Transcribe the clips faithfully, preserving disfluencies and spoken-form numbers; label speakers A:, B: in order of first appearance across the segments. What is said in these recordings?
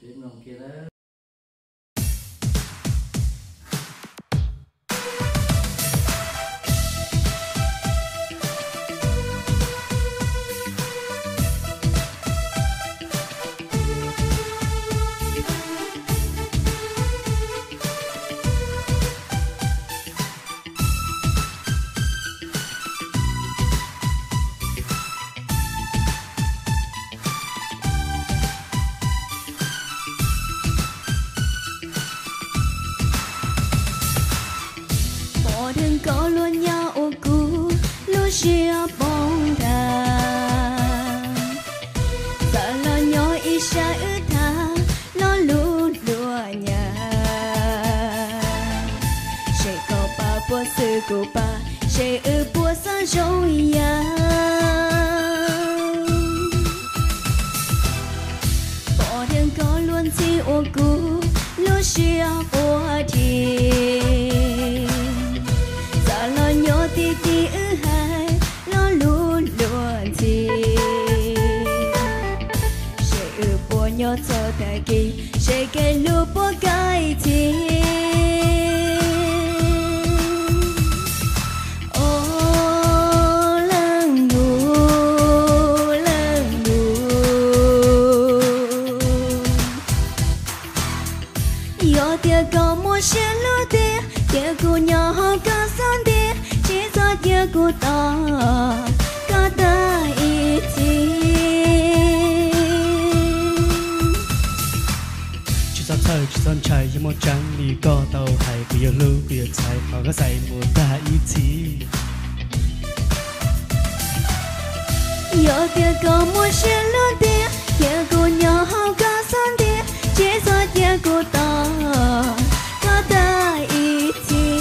A: biết nông kia đó.
B: đừng có luôn nhau ô cũ lúc chia bóng đà sợ lo nhỏ ít xa ư tha lo luôn đùa nhà sẽ có ba bữa sự của ba sẽ ư bữa sáng rồi ya bỏ đừng có luôn chi ô cũ lúc chia bóng đi nhớ tí tí ư hai lo luôn luôn gì sẽ ư bố nhớ cho ta kỳ sẽ cái lúc bố cái gì ô lần ngủ lần ngủ nhớ tiếc có một xe lúa tiếc tiếc của nhau họ có san tiếc dia ku ta kata iti
C: chỉ sao trời chỉ son trời như một trắng đi có tàu hay cứ yêu lưu cứ yêu chạy họ có dạy một ta iti
B: yo dia có một xe luôn dia dia ku nhau hao cả san dia chỉ sao dia ku ta kata iti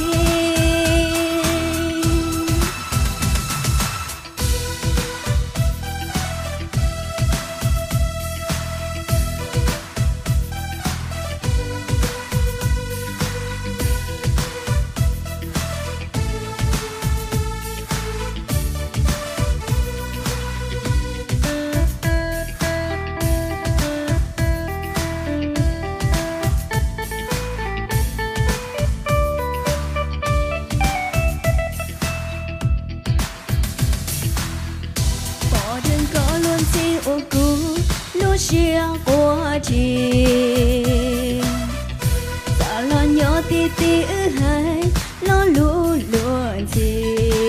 B: ô cũ lúc chia qua đi ta lo nhớ tí tí ư hai lo luôn luôn gì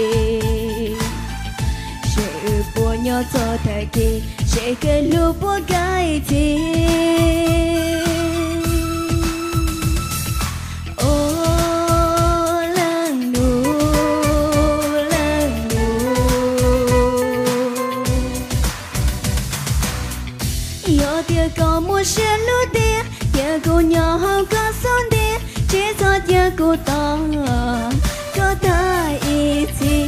B: sẽ ư bố nhớ cho ta kỳ sẽ cái lúc bố cái gì có một xe lúa tiếc kia cô nhỏ hao có son tiếc chỉ cho tiếc cô to có ta ý chí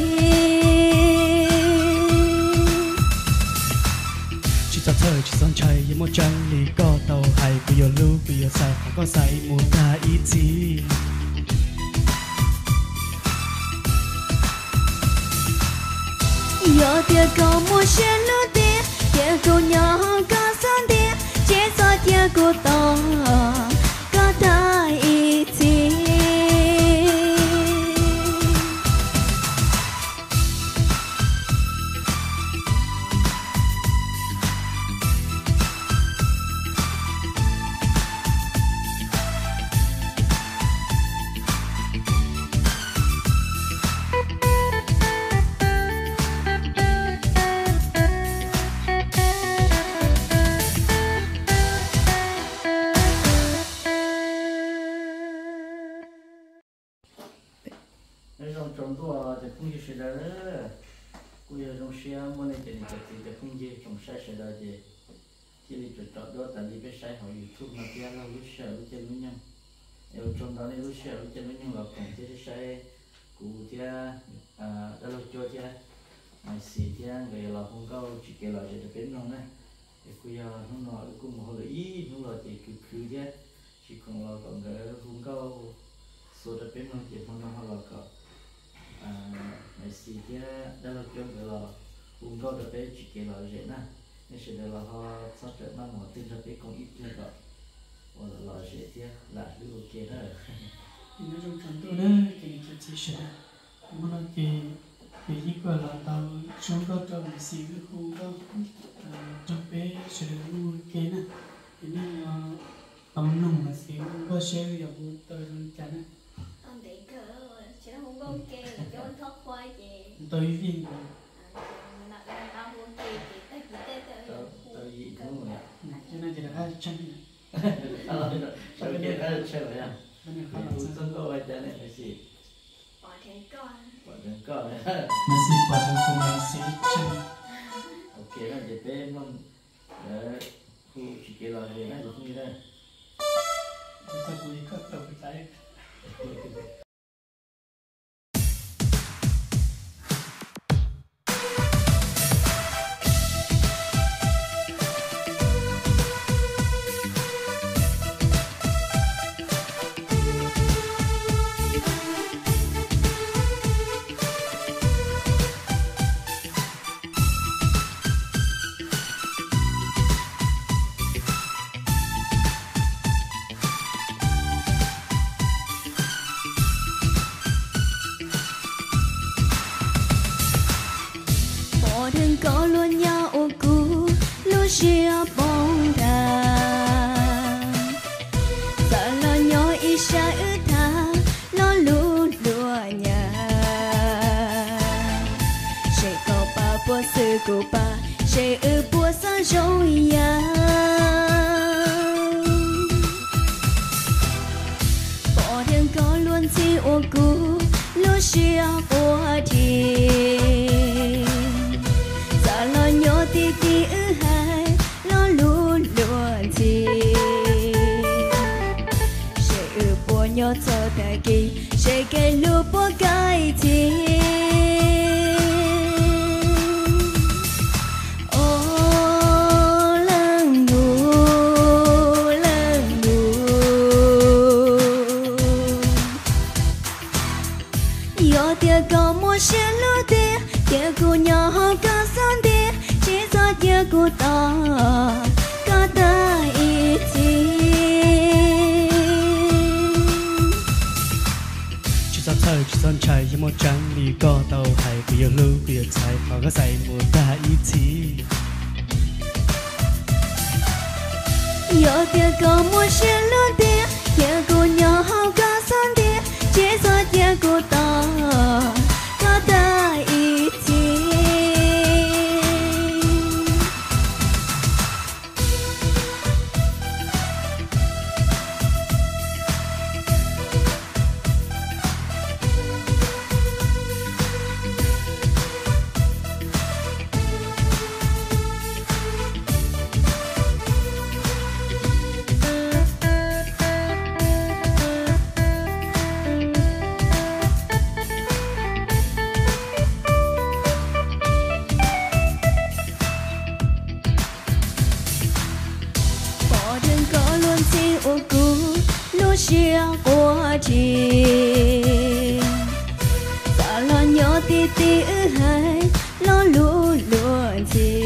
C: chỉ sao trời chỉ son trời như một trăng đi có tàu hay cứ yêu lưu cứ yêu chạy họ có dạy một ta iti
B: yo tiếc có một xe lúa tiếc kia cô nhỏ hao có son tiếc chỉ cho tiếc cô to có ta ý chí
A: trong trong tua thì không gì đó cũng như trong xe mua này thì thì không gì trong xe sẽ đó thì chỉ đi chọn chọn đó tại vì cái xe họ YouTube mà kia là lúc xe lúc trên lúc nhân ở trong đó này lúc xe lúc trên lúc nhân là còn cái xe cũ thì à đó là cho thì mà xì thì người là không có chỉ cái là chỉ được bên trong này thì bây giờ không nói cũng một hồi ý không nói thì cứ cứ thì chỉ còn là còn cái không có số được bên trong thì không nói là có ngày xưa kia đó là chuyện là cũng có được cái chỉ cái là dễ nè nên sẽ là họ sắp tới năm một tin ra cái công ít nữa đó kia đó
C: thì nó trong trận tôi đó thì cái chia sẻ mà nó cái cái gì gọi là tao sống có trong xí cái khu đó trong bé sẽ được nuôi cái nè thì nên ông nông là xí có sẽ được một tờ trong trận
B: Ông để cỡ chứ nó không có ok là cho anh thoát khoai chị.
C: tôi viên
B: Nó đang tao không ok chị tới chị tới tới.
A: tao gì không rồi
C: cho nên chỉ là hai chân
A: sao sao kia đó chơi vậy à
C: bên này
A: không
C: không là
A: không có ai chơi này cái gì
B: Bỏ thêm con.
A: bọn đừng có
C: nó xí quả trong số này xí chân
A: ok nó để bé mong để khu chỉ kia là gì nó cũng như thế
C: chúng ta vui các tàu bị tay
B: Bỏ đừng có luôn nhau ô cũ lúc chia bóng đàn Sợ lo nhỏ ý xa ư tha lo lũ lùa nhà Sẽ có bà bố sư của bà sẽ ư bố xa rồi ya Bỏ đừng có luôn chi ô cũ lúc chia bố thì lo nhỏ tí tí ư hai lo lú luôn chi sẽ ư bố nhỏ cho ta kỳ sẽ cái lú bố cái chi ô lăng ngu lăng ngu yo tia có một xe lú tia tia cô nhỏ họ có san tia dia ku ta kata iti
C: chỉ sao thời chỉ son chạy như một trắng đi có tàu hay cứ yêu lưu cứ yêu chạy họ có say một ta iti
B: yo tia có một xe lúa tia tia ku nhỏ họ có san tia chỉ sao tia ku ta kata iti ô cũ lúc chia qua chi ta lo nhỏ tí tí ư hai lo lú luôn chi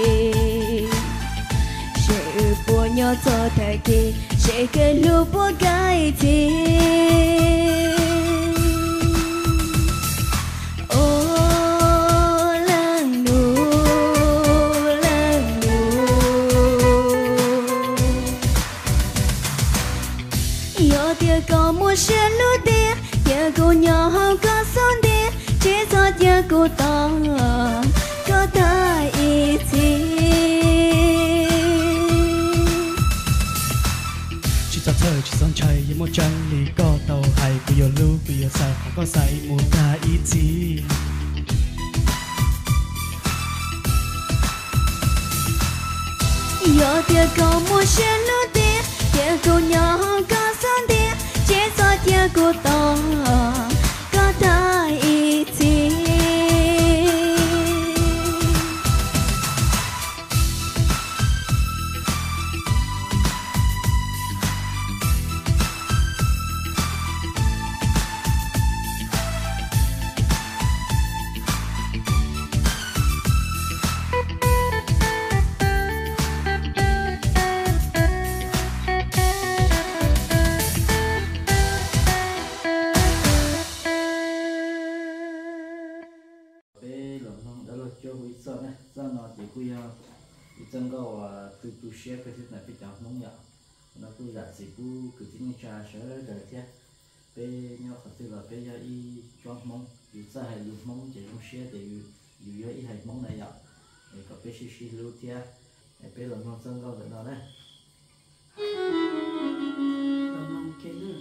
B: sẽ ư bố nhỏ cho ta kỳ sẽ cái lú bố cái chi có một xe lúa tia tia cô nhỏ có son tia chỉ cho tia cô to có ta ý chí
C: chỉ sao thời chỉ son chạy như một trắng đi có tàu hay cứ yêu lưu cứ yêu say họ có say một ta iti
B: yo tia có một xe lúa tia tia cô nhỏ có son tia chỉ cho tia cô to có ta ý chí
A: bây giờ chân go à từ từ xe cái thứ này phải chọn món nhỏ nó cứ giả sử cứ cứ tính trà sữa đời thế bây nhau thật sự là bây giờ y chọn món dù sao hay luôn món chỉ trong xe thì dù giờ y hay món này ạ để có bây xí xí lưu thế để bây giờ món chân go được đó đấy
C: mong cái nữa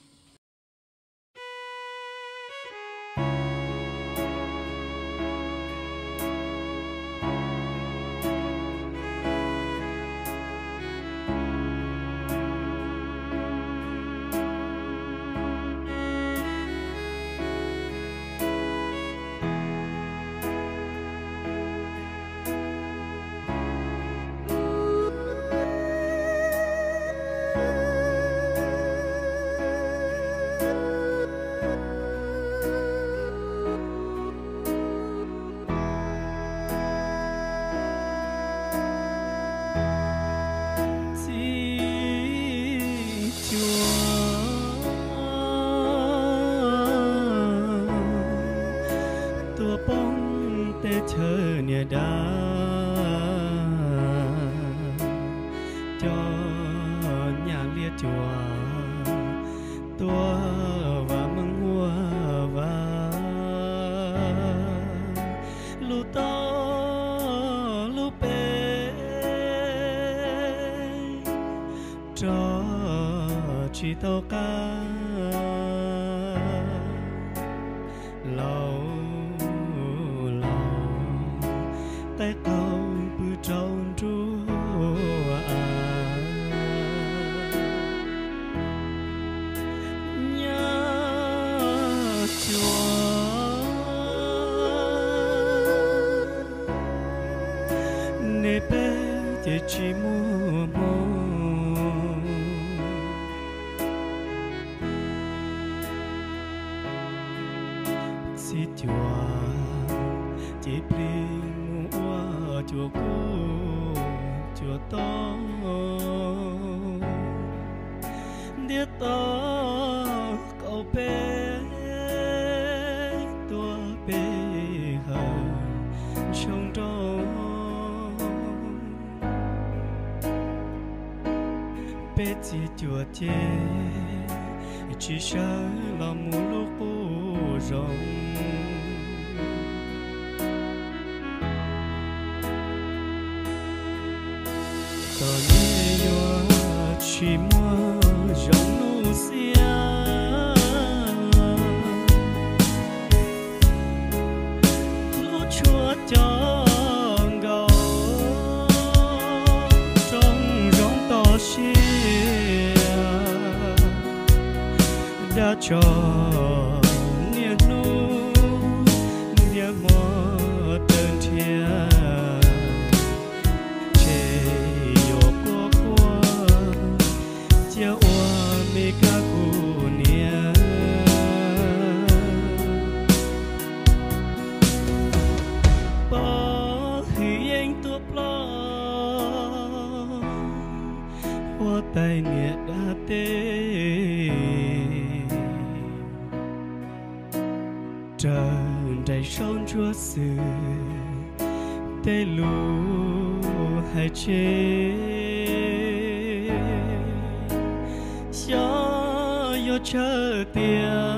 C: chỉ tao ca lâu lâu tay câu bự trâu chúa à nhớ chúa nề bé chỉ chỉ mua mua chùa chỉ pling mua chùa cũ chùa to đĩa to cậu bé tua bé hờ trong đó bé chỉ chùa chê chỉ sợ là một lúc rong tao nhớ nhớ chỉ mơ rong nu xia lũ chúa chọn gầu trong rong to xia đã cho tay nghĩa đã tê trời đầy sông chúa sự tê lù hay chê gió gió chờ tiếng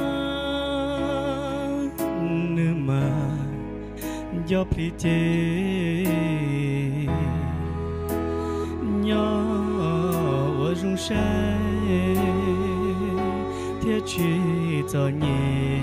C: nữ mà gió phi chê nhỏ rung say thiết chỉ cho nhẹ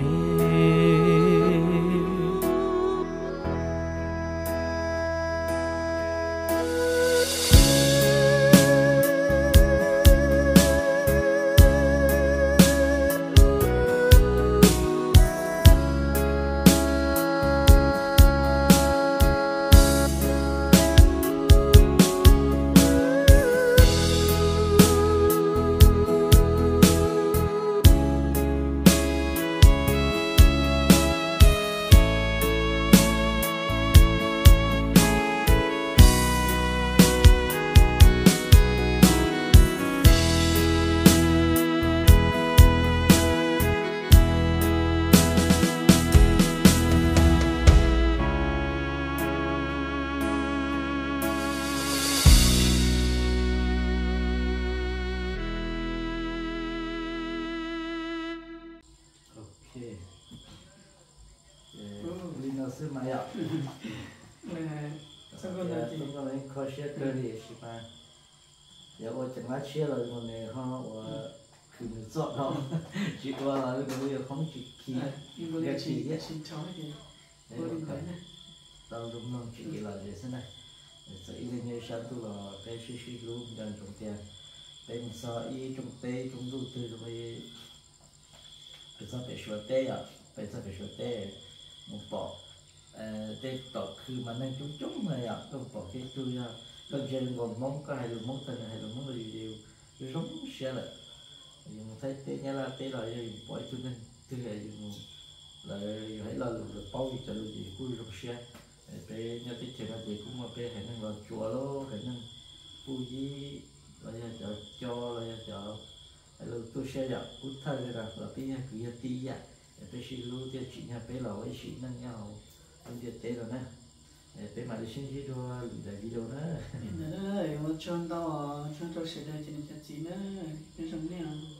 A: mày ạ
C: là sao con
A: dạ
C: là chị
A: chúng ta lấy khó xe cơ đi xí mà giờ tôi chẳng lẽ chia rồi còn này họ và cứ mình chọn họ chỉ qua là cái bây giờ không chỉ khi
C: nhưng mà
A: cái
C: chị
A: gì ấy
C: chị cháu thì
A: đấy
C: tôi
A: là
C: đừng
A: cái
C: nói nè
A: tao đúng không chỉ là để thế này sẽ ý lên như sáng tu là cái suy suy luôn đang trồng tiền bên sao ý trồng tê trồng đầu tư rồi bây giờ phải sửa tê à bây giờ phải sửa tê một bỏ tê tọtคือมันนั่งจุ๊บๆเลยอ่ะต้องบอกcái tôi à cần chơi còn món có hai đường món tên hai đường món đều đều đều giống xe lại dùng thấy tê nhá là tê rồi thì bỏ cho nên thứ là dùng là hãy là được bao nhiêu trả lời gì cuối trong xe để nhớ tới chuyện là gì cũng mà bé hãy năng là chùa lô hãy năng phu gì là cho cho là cho hãy là tôi xe dạo cút thay là là bé cứ như tí vậy bé xin lưu theo chị nhà bé là ấy chị năng nhau không biết tê rồi nè bé mà đi xin gì đâu để đi đâu nữa
C: đấy mà chọn tao chọn tao sẽ đây cho nên chị nữa cái giống này